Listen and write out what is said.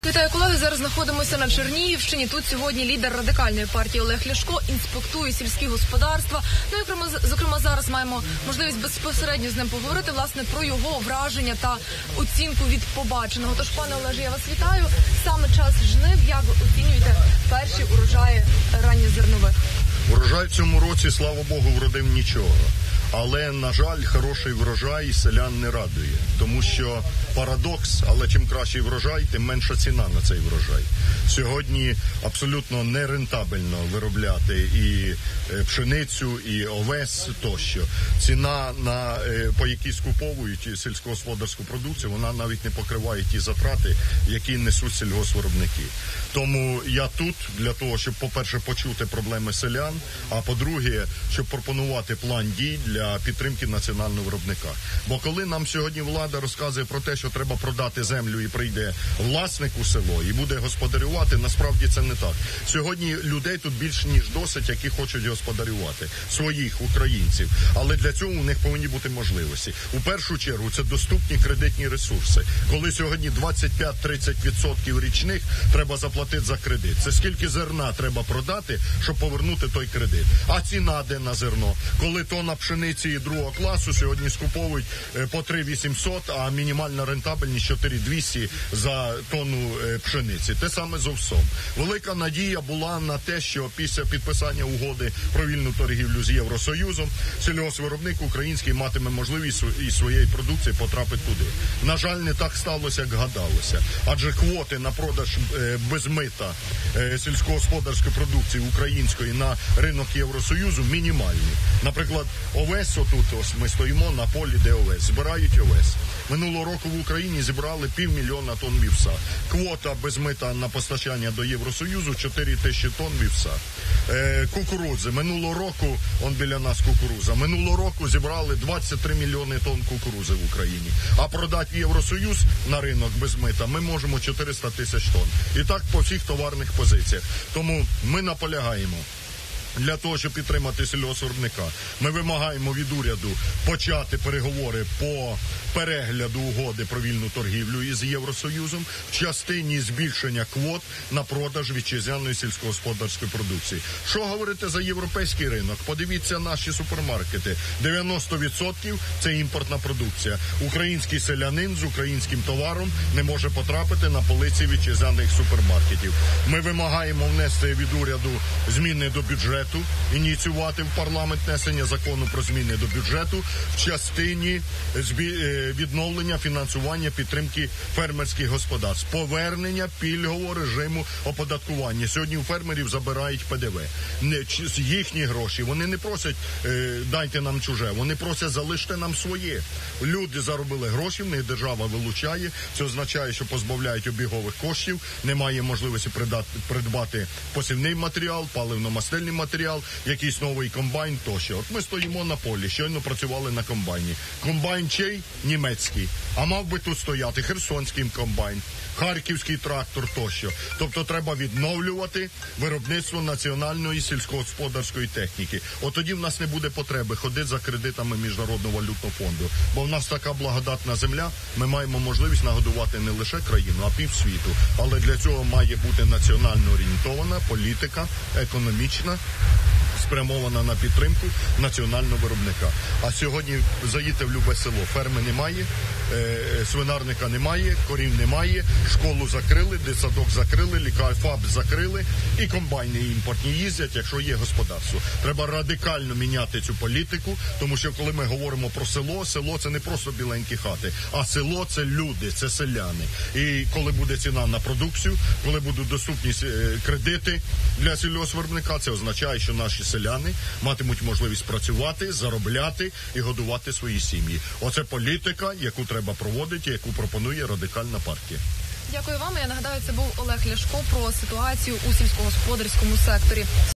Вітаю, колеги. Зараз знаходимося на Чернігівщині. Тут сьогодні лідер радикальної партії Олег Ляшко інспектує сільські господарства. Ну і, зокрема, зараз маємо можливість безпосередньо з ним поговорити, власне, про його враження та оцінку від побаченого. Тож, пане Олеже, я вас вітаю. Саме час жнив. Як ви оцінюєте перші урожаї ранньозернових? Урожай в цьому році, слава Богу, вродив нічого. Але, на жаль, хороший врожай селян не радує. Тому що парадокс, але чим кращий врожай, тим менша ціна на цей врожай. Сьогодні абсолютно нерентабельно виробляти і пшеницю, і овес тощо. Ціна, по якій скуповують сільськогосподарську продукцію, вона навіть не покриває ті затрати, які несуть сільгоспвиробники. Тому я тут для того, щоб, по-перше, почути проблеми селян, а по-друге, щоб пропонувати план дій для підтримки національного виробника. Бо коли нам сьогодні влада розказує про те, що треба продати землю і прийде власник у село і буде господарювати, насправді це не так. Сьогодні людей тут більше ніж досить, які хочуть господарювати. Своїх українців. Але для цього у них повинні бути можливості. У першу чергу це доступні кредитні ресурси. Коли сьогодні 25-30% річних треба заплатити за кредит. Це скільки зерна треба продати, щоб повернути той кредит. А ціна де на зерно? Коли тонна пшениці другого класу сьогодні скуповують по 3800, а мінімальна рентабельність 4200 за тонну пшениці. Те саме з овсом. Велика надія була на те, що після підписання угоди про вільну торгівлю з Євросоюзом сільгоспвиробник український матиме можливість із своєї продукції потрапити туди. На жаль, не так сталося, як гадалося. Адже квоти на продаж без мита сільськогосподарської продукції української на ринок Євросоюзу мінімальні. Наприклад, овес, отут ось ми стоїмо на полі, де овес. Збирають овес. Минулого року в Україні зібрали 500 000 тонн вівса. Квота без мита на постачання до Євросоюзу 4000 тонн вівса. Кукурудзи. Минулого року, он біля нас кукуруза, минулого року зібрали 23 мільйони тонн кукурузи в Україні. А продати в Євросоюз на ринок без мита ми можемо 400 тисяч тонн. І так по всіх товарних позиціях. Тому ми наполягаємо. Для того, щоб підтримати сільгоспвиробника, ми вимагаємо від уряду почати переговори по перегляду угоди про вільну торгівлю із Євросоюзом в частині збільшення квот на продаж вітчизняної сільськогосподарської продукції. Що говорити за європейський ринок? Подивіться наші супермаркети. 90% це імпортна продукція. Український селянин з українським товаром не може потрапити на полиці вітчизняних супермаркетів. Ми вимагаємо внести від уряду зміни до бюджету, ініціювати в парламент внесення закону про зміни до бюджету в частині відновлення фінансування підтримки фермерських господарств, повернення пільгового режиму оподаткування. Сьогодні у фермерів забирають ПДВ. Їхні гроші. Вони не просять дайте нам чуже, вони просять залиште нам своє. Люди заробили гроші, в них держава вилучає. Це означає, що позбавляють обігових коштів, немає можливості придбати посівний матеріал, паливно-мастильний матеріал, якийсь новий комбайн тощо. От ми стоїмо на полі, щойно працювали на комбайні. Комбайн чий? Німецький. А мав би тут стояти херсонський комбайн, харківський трактор тощо. Тобто треба відновлювати виробництво національної сільськогосподарської техніки. От тоді в нас не буде потреби ходити за кредитами Міжнародного валютного фонду. Бо в нас така благодатна земля, ми маємо можливість нагодувати не лише країну, а півсвіту. Але для цього має бути національно орієнтована політика, економічна, спрямована на підтримку національного виробника. А сьогодні заїдьте в любе село, ферми немає, свинарника немає, корів немає, школу закрили, дитсадок закрили, ФАП закрили і комбайни імпортні їздять, якщо є господарство. Треба радикально міняти цю політику, тому що коли ми говоримо про село, село це не просто біленькі хати, а село це люди, це селяни. І коли буде ціна на продукцію, коли будуть доступні кредити для сільгоспвиробника, це означає, що наші селяни матимуть можливість працювати, заробляти і годувати свої сім'ї. Оце політика, яку треба проводити, яку пропонує Радикальна партія. Дякую вам. Я нагадаю, це був Олег Ляшко про ситуацію у сільськогосподарському секторі.